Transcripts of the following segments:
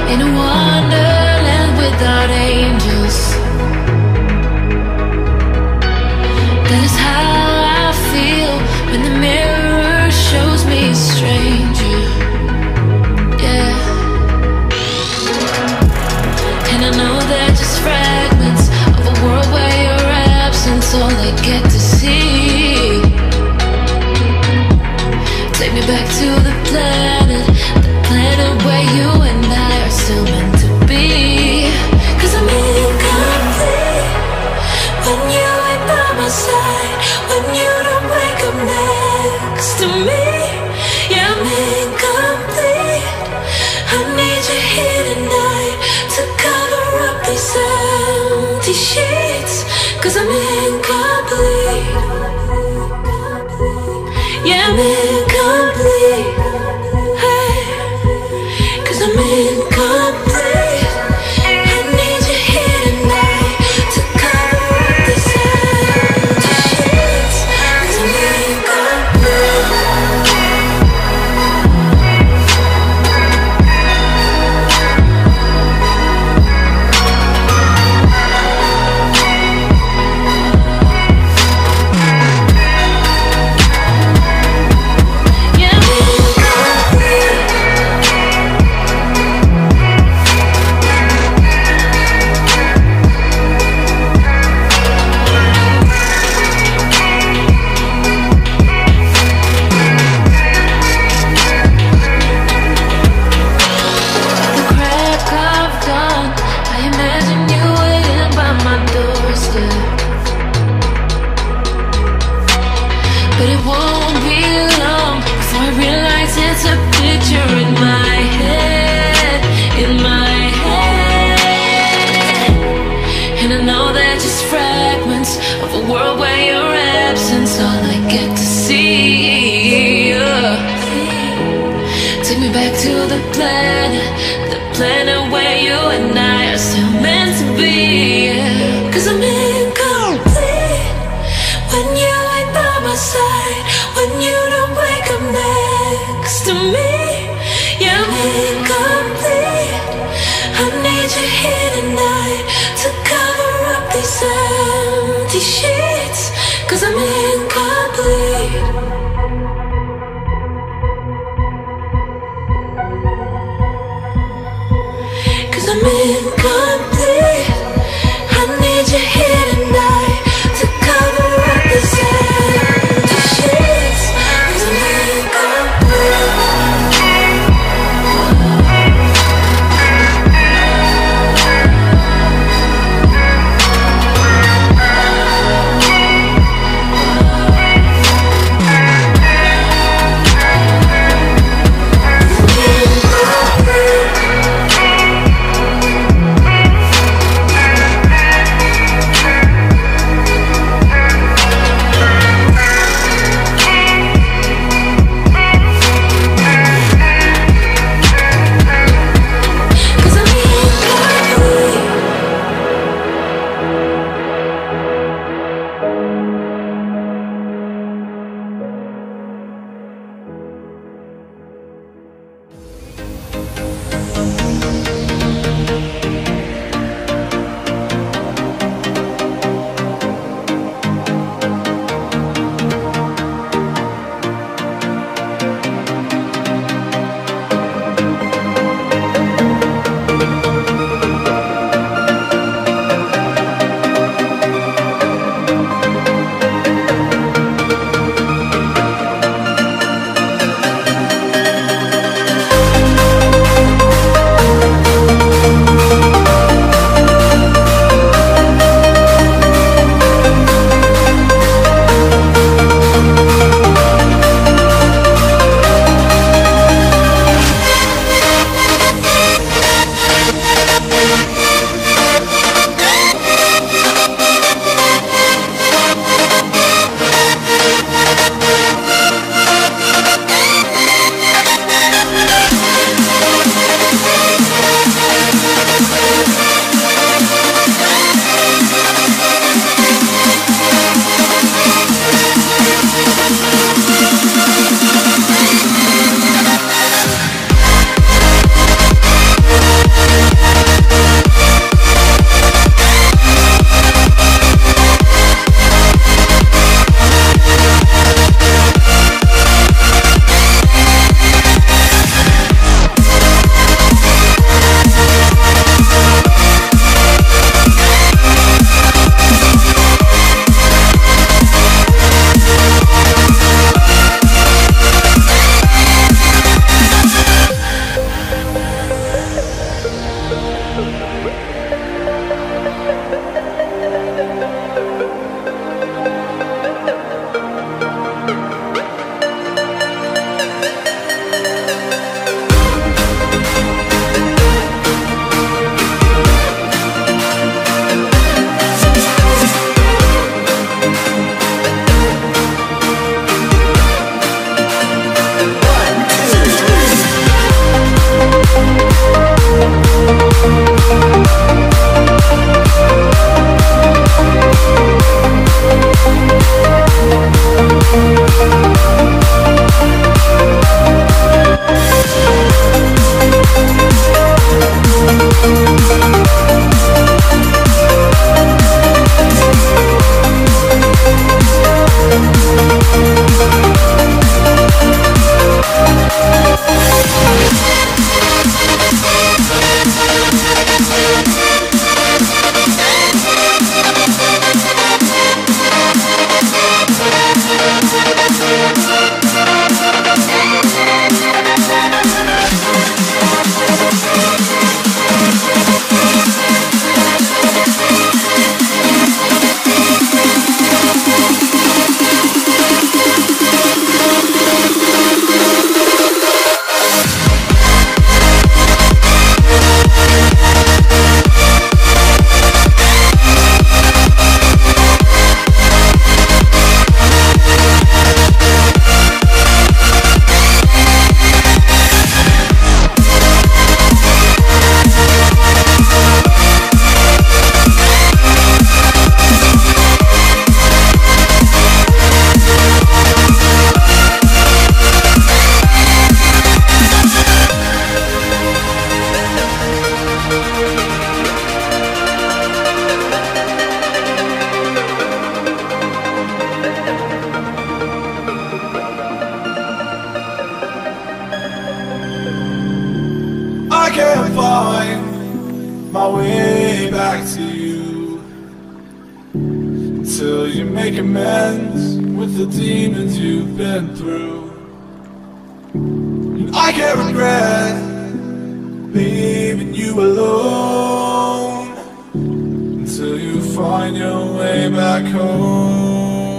in a wonderland without angels. That is how I feel when the mirror shows me a stranger. Yeah. And I know they're just fragments of a world where your absence all I get to see. Take me back to the planet where you and I are still meant to be. 'Cause I'm incomplete when you ain't by my side, when you don't wake up next to me. Yeah, I'm incomplete. I need you here tonight to cover up these empty sheets. 'Cause I'm incomplete. Yeah, I'm incomplete. Hey, 'cause I'm incomplete. I need you here tonight to cover up these empty sheets. 'Cause I'm incomplete. But it won't be long before I realize it's a picture in my head, in my head. And I know they're just fragments of a world where your absence all I get to see. Take me back to the planet where you and I are still meant to be. 'Cause I'm incomplete when you ain't by my side, when you don't wake up next to me. Yeah, I'm incomplete. I need you here tonight to cover up these empty sheets. 'Cause I'm incomplete. I'm incomplete. I need you here tonight to cover up this empty sheets. 'Cause I'm incomplete. can't find my way back to you until you make amends with the demons you've been through. And I can't regret leaving you alone until you find your way back home.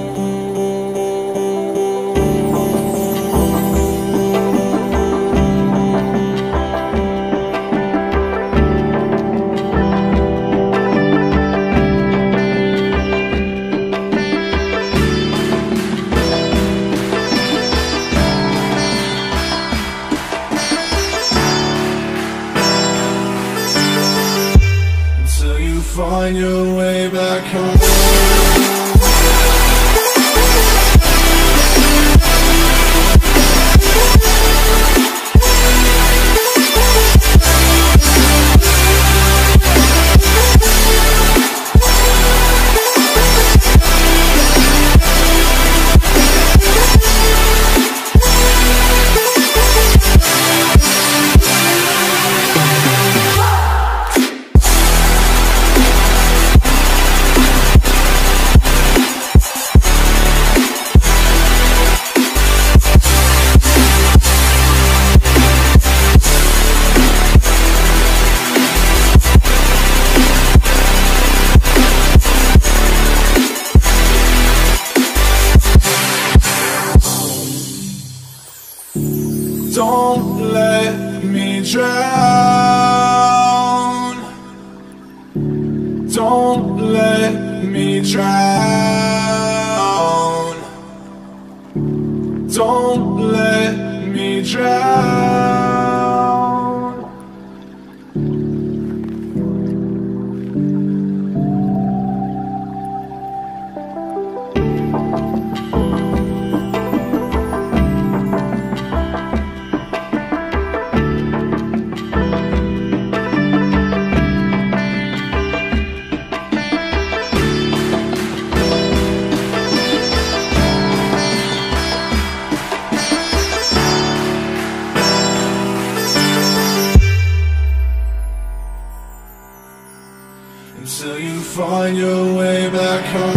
Find your way back home. Don't let me drown. Don't let me drown. Don't let me drown. Until you find your way back home.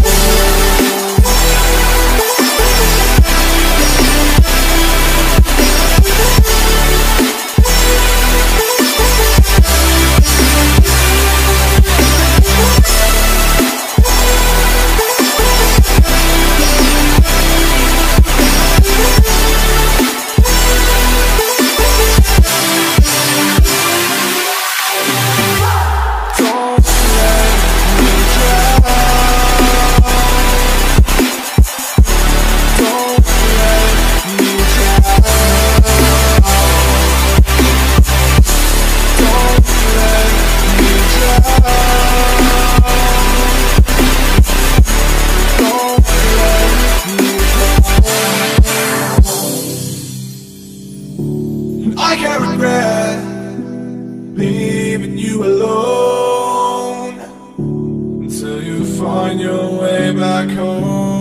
I can't regret leaving you alone until you find your way back home.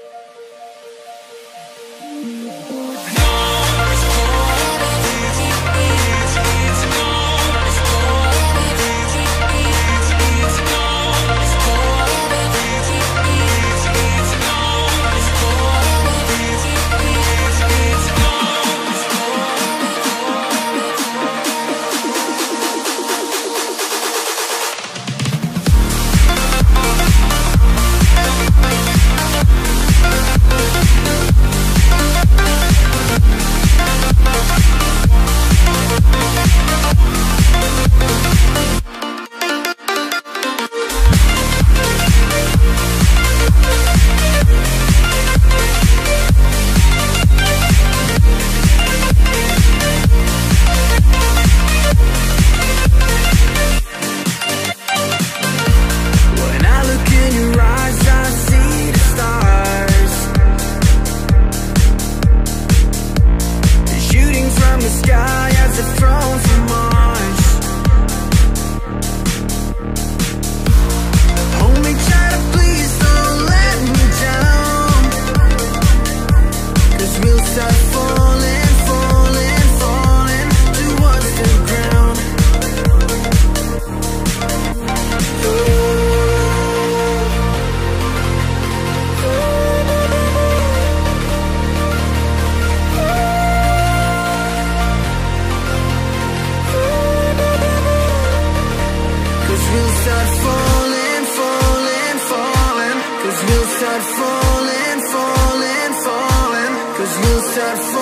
No, it's set free.